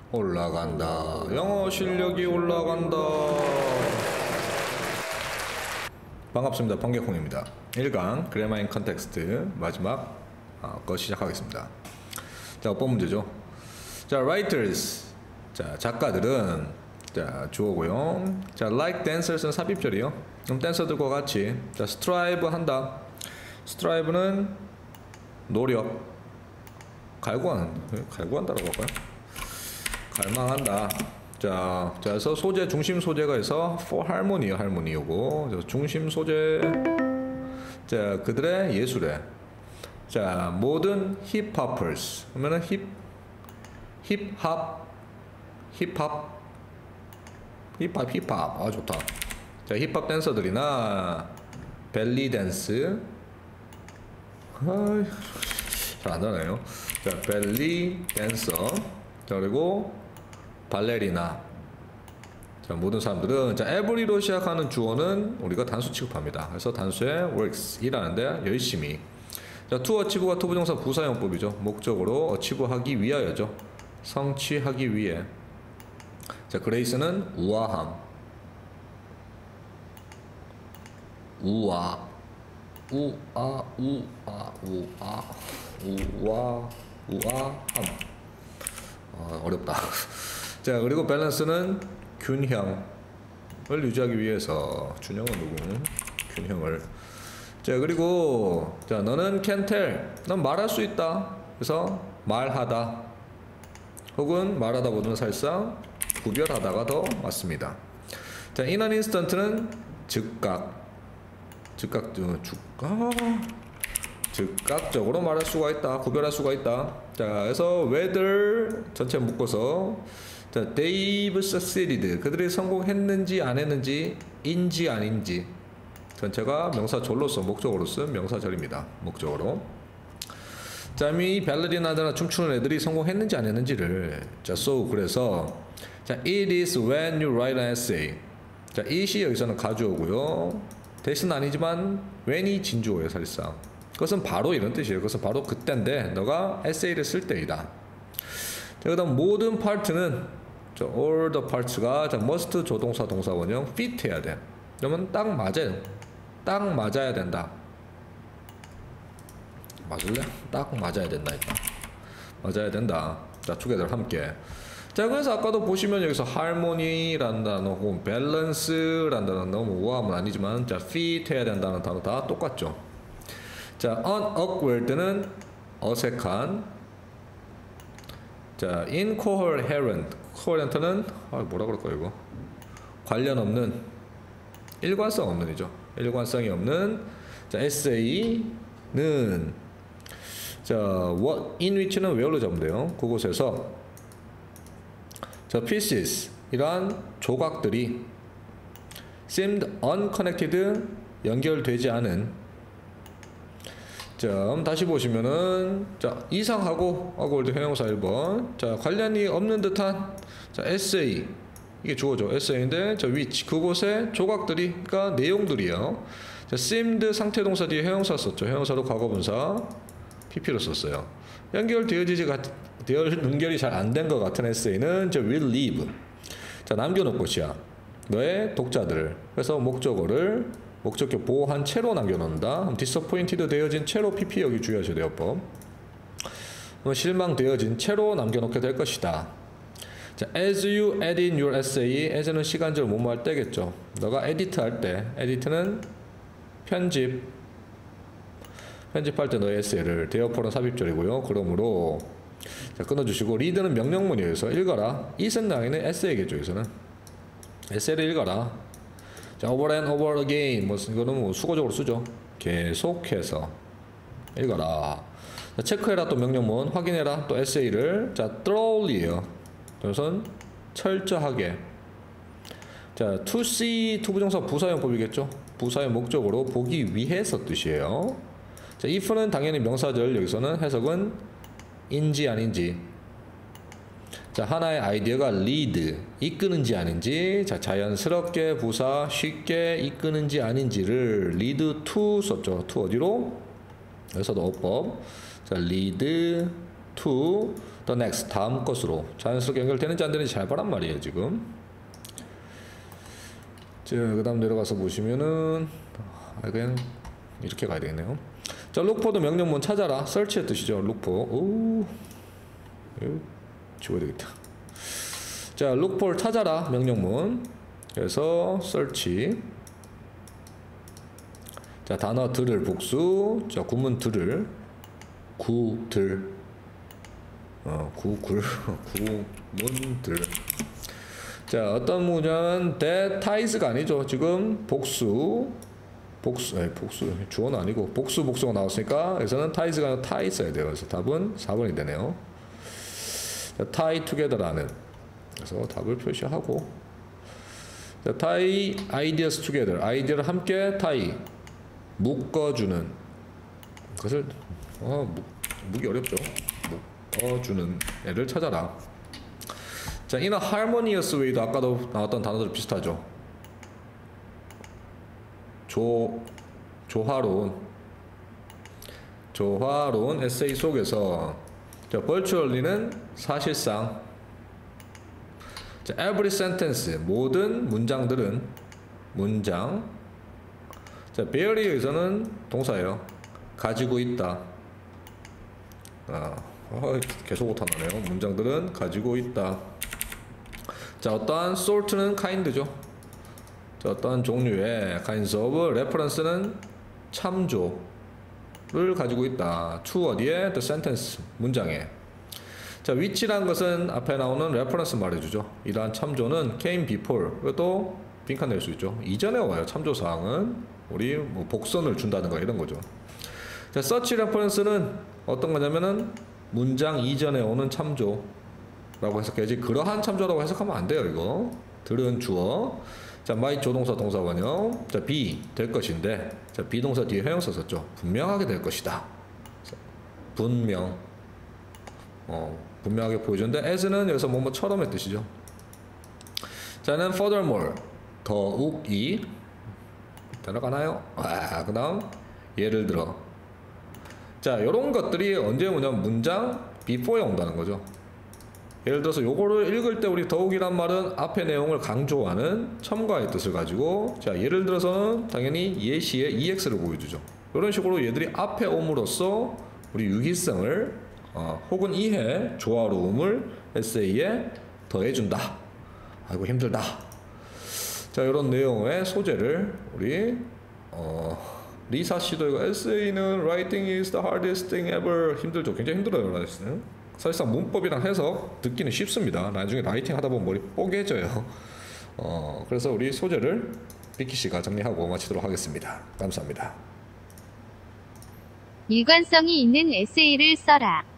올라간다. 영어 실력이 올라간다. 반갑습니다. 번개콩입니다. 1강 그래머 인 컨텍스트 마지막 거 시작하겠습니다. 자, 어법 문제죠. 자, writers. 자, 작가들은 자, 주어고요. 자, like dancers는 삽입절이요. 그럼 댄서들과 같이 자, strive 한다. strive는 노력. 갈구한다라고 할까요? 갈망한다. 자, 그래서 소재 중심 소재가 해서 for harmony요, harmony 요거. 중심 소재. 자, 그들의 예술에. 자, 모든 힙합ers. 그러면은 힙합. 아, 좋다. 자, 힙합 댄서들이나 벨리 댄스. 잘 안 나네요. 자, 벨리 댄서. 자, 그리고 발레리나. 자, 모든 사람들은 자, every로 시작하는 주어는 우리가 단수 취급합니다. 그래서 단수에 works 일하는데 열심히. 자, to achieve가 투부정사 부사용법이죠. 목적으로 achieve하기 위하여죠. 성취하기 위해. 자, 그레이스는 우아함. 우아함. 어렵다. 자, 그리고 밸런스는 균형을 유지하기 위해서. 균형은 누구? 균형을. 자, 그리고 자, 너는 can tell. 넌 말할 수 있다. 그래서 말하다. 혹은 말하다보다는 사실상 구별하다가 더 맞습니다. 자, in an instant는 즉각적으로 말할 수가 있다. 구별할 수가 있다. 자, 그래서 whether 전체 묶어서 자, they've succeeded. 그들이 성공했는지 안 했는지 인지 아닌지. 전체가 명사절로서 목적어로 쓴 명사절입니다. 목적어로. 자, 이 발레리나들이나 춤추는 애들이 성공했는지 안 했는지를 자, so 그래서 자, it is when you write an essay. 자, it이 여기서는 가주어고요. 대신 아니지만 when이 진주어예요, 사실상. 그것은 바로 이런 뜻이에요. 그것은 바로 그때인데 너가 에세이를 쓸 때이다. 자, 그다음 모든 파트는 자, all the parts가 자, must 조동사 동사 원형 fit 해야 돼. 그러면 딱 맞아요. 딱 맞아야 된다. 맞을래? 딱 맞아야 된다 일단. 맞아야 된다. 자, together 함께. 자, 그래서 아까도 보시면 여기서 harmony라는 단어 혹은 balance라는 단어 너무 우아함은 아니지만 자, fit 해야 된다는 단어 다 똑같죠. 자, unawkward는 어색한. 자, incoherent. coherent는 뭐라 그럴까요 이거? 관련 없는, 일관성 없는이죠. 일관성이 없는. 자, essay는 자, what in which는 where로 잡으면 돼요. 그곳에서 자, pieces 이러한 조각들이 seemed unconnected 연결되지 않은. 자, 다시 보시면은 자, 이상하고 awkward 형용사 1번. 자, 관련이 없는 듯한 자, essay 이게 주어죠. essay인데 자, which 그곳에 조각들이 그러니까 내용들이요. 자, seemed 상태 동사 뒤에 형용사 썼죠. 형용사로 과거분사 pp로 썼어요. 연결이 잘 안 된 것 같은 에세이는 저 will leave. 자, 남겨놓을 것이야. 너의 독자들을. 그래서 목적어를 목적격 보호한 채로 남겨놓는다. disappointed 되어진 채로 pp 여기 주의하셔야 돼요. 법. 실망되어진 채로 남겨놓게 될 것이다. 자, as you edit your essay. as는 시간절 뭐할 때겠죠. 너가 edit 할 때. edit는 편집할 때 너의 에세이를. therefore 삽입절이고요. 그러므로 자, 끊어주시고 read는 명령문이어서 읽어라. it은 당연히 에세이겠죠. 여기서는 에세이를 읽어라. 자, over and over again 이거는 뭐 수거적으로 쓰죠. 계속해서 읽어라. 자, 체크해라 또 명령문. 확인해라 또 에세이를. 자, thoroughly예요. 그래서 철저하게. 자, to see 투부정사 부사용법이겠죠. 부사의 목적으로 보기 위해서 뜻이에요. 자, if는 당연히 명사절. 여기서는 해석은 인지 아닌지. 자, 하나의 아이디어가 lead 이끄는지 아닌지. 자, 자연스럽게 부사 쉽게 이끄는지 아닌지를 lead to 썼죠. to 어디로? 여기서도 어법. 자, lead to the next 다음 것으로 자연스럽게 연결되는지 안 되는지 잘 보란 말이에요 지금. 자, 그 다음 내려가서 보시면은 그냥 이렇게 가야 되겠네요. 자, look for the 명령문 찾아라. search의 뜻이죠. look for. 오, 이거 지워야 되겠다. 자, look for 찾아라 명령문. 그래서 search. 자, 단어 들을 복수. 자, 구문 들을. 구들. 구문들. 자, 어떤 문장은 that ties가 아니죠. 지금 복수 주어는 아니고 복수가 나왔으니까 여기서는 ties가 아니라 tie 써야 돼요. 그래서 답은 4번이 되네요. 자, tie together라는. 그래서 답을 표시하고. 자, tie ideas together. 아이디어를 함께 tie 묶어주는. 그것을 묶기 어렵죠. 묶어주는 애를 찾아라. 자, in a harmonious way도 아까도 나왔던 단어들 비슷하죠. 조화로운 에세이 속에서 자, virtually는 사실상 자, every sentence 모든 문장들은 문장 자, bear에 의해서는 동사예요. 가지고 있다. 계속 못하네요. 문장들은 가지고 있다. 자, 어떠한 sort는 kind죠. 자, 어떠한 종류의 kinds of reference는 참조를 가지고 있다. to 어디에? the sentence 문장에. 자, which란 것은 앞에 나오는 reference 말해주죠. 이러한 참조는 came before. 이것도 빈칸 낼 수 있죠. 이전에 와요. 참조 사항은 우리 뭐 복선을 준다든가 이런 거죠. 자, such reference는 어떤 거냐면은 문장 이전에 오는 참조라고 해석해야지 그러한 참조라고 해석하면 안 돼요. 이거 들은 주어. 자, might 조동사 동사원형. 자, be 될 것인데 자, 비동사 뒤에 형용사 썼죠. 분명하게 될 것이다. 분명 분명하게 보여주는데 as는 여기서 뭐뭐처럼의 뜻이죠. 자는 furthermore 더욱이 들어가나요? 그 다음 예를 들어 자, 이런 것들이 언제 오냐면 문장 before에 온다는 거죠. 예를 들어서 요거를 읽을 때 우리 더욱이란 말은 앞의 내용을 강조하는 첨가의 뜻을 가지고 자, 예를 들어서는 당연히 예시에 EX를 보여주죠. 이런 식으로 얘들이 앞에 옴으로써 우리 유기성을 혹은 이해, 조화로움을 에세이에 더해준다. 아이고 힘들다. 자, 이런 내용의 소재를 우리 리사 씨도 이거 에세이는 writing is the hardest thing ever 힘들죠. 굉장히 힘들어요. 라이스는. 사실상 문법이랑 해석 듣기는 쉽습니다. 나중에 라이팅 하다 보면 머리 뽀개져요. 그래서 우리 소재를 비키 씨가 정리하고 마치도록 하겠습니다. 감사합니다. 일관성이 있는 에세이를 써라.